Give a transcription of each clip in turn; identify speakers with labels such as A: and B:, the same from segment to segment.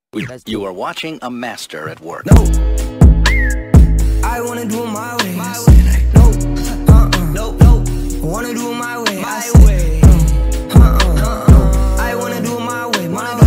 A: You are watching a master at work.
B: No, I wanna do it my way. No, no, I wanna do it my way. I wanna do it my way.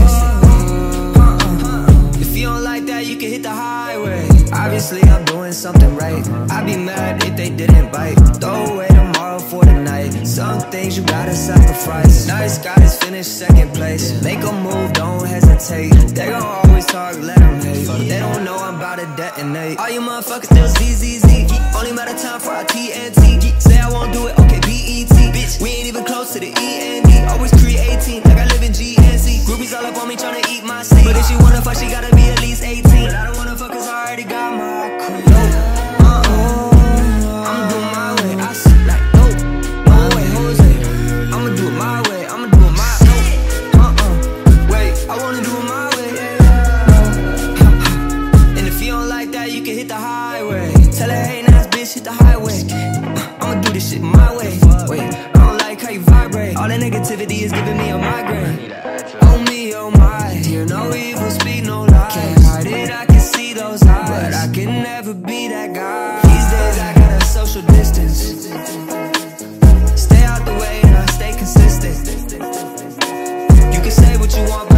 B: If you don't like that, you can hit the highway. Obviously, I'm doing something right. I'd be mad if they didn't bite. Throw away tomorrow for the night. Some things you gotta sacrifice. Nice guys finish second place. Make a move, don't hesitate. They gon' always talk, let them hate. They don't know I'm about to detonate. All you motherfuckers still ZZZ. Only matter time for our TNT. Say I won't do it, okay, BET. Bitch, we ain't even close to the END. Always creating, like I live in GNC. Groupies all up on me tryna eat my seed. But if she wanna fuck, she gotta be at least 18. But I don't wanna fuck cause I already got my crew. I'ma do it my way. I sit like, no way, Jose. I'ma do it my way. I'ma do it my way. Wait, I wanna do it my way. And if you don't like that, you can hit the highway. Tell her, hey, nice bitch, hit the highway. I'ma do this shit my way. Wait, I don't like how you vibrate. All that negativity is giving me a migraine. Oh me, oh my. Hear no evil, speak no lies. Can't hide it, I can see those eyes. But I can never be that guy. These days I gotta social distance. Stay out the way and I stay consistent. You can say what you want,